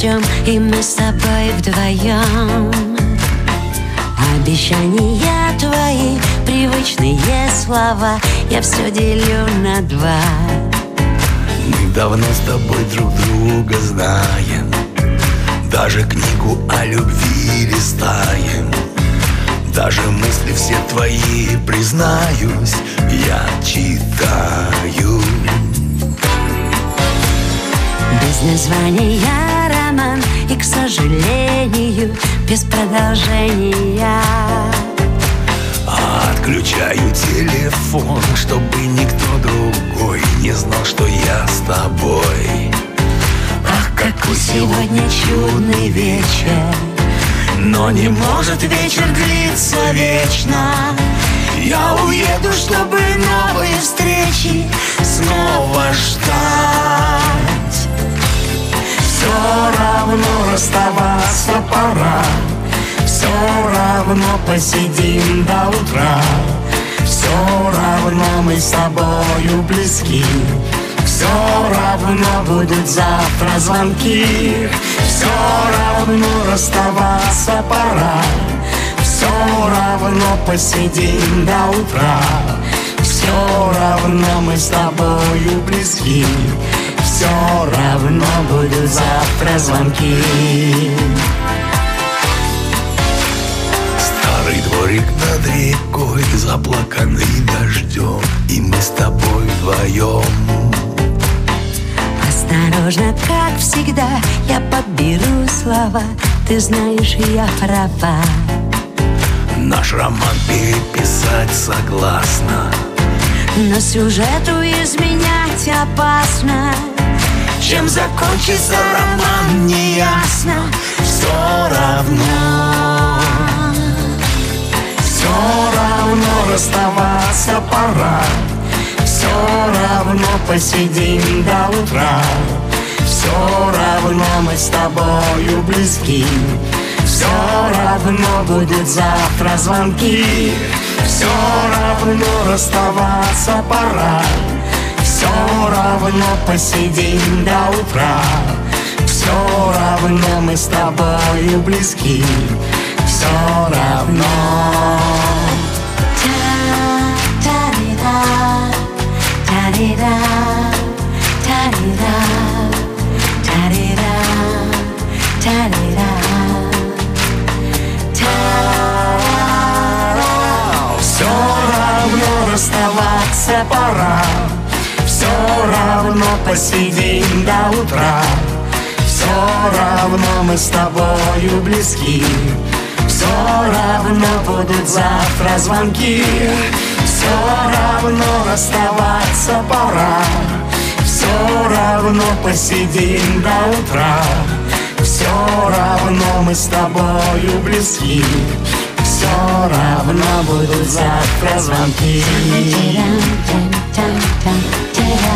дождем, и мы с тобой вдвоем. Обещания твои, привычные слова, я все делю на два. Мы давно с тобой друг друга знаем, даже книгу о любви листаем. Даже мысли все твои, признаюсь, я читаю. Без названия роман, и, к сожалению, без продолжения. Отключаю телефон, чтобы никто другой не знал, что я с тобой. Ах, какой сегодня чудный вечер, но не может вечер длиться вечно. Я уеду, чтобы новые встречи снова ждать. Все равно расставаться пора, все равно посидим до утра. Все равно мы с тобою близки, все равно будут завтра звонки. Все равно расставаться пора, все равно посидим до утра. Все равно мы с тобою близки, все равно будут завтра звонки. Старый дворик над рекой, заплаканный дождем, и мы с тобой вдвоем. Осторожно, как всегда, я подберу слова, ты знаешь, я права. Наш роман переписать согласна, но сюжету изменять опасно. Чем закончится роман, не ясно. Все равно, все равно расставаться пора, все равно посидим до утра. Все равно мы с тобою близки, все равно будет завтра звонки. Все равно расставаться пора, все равно посидим до утра. Все равно мы с тобою близки, все равно. Все равно расставаться пора, все равно посидим до утра. Все равно мы с тобою близки, все равно будут завтра звонки. Все равно расставаться пора, все равно посидим до утра. Все равно мы с тобою близки, все равно будут завтра звонки.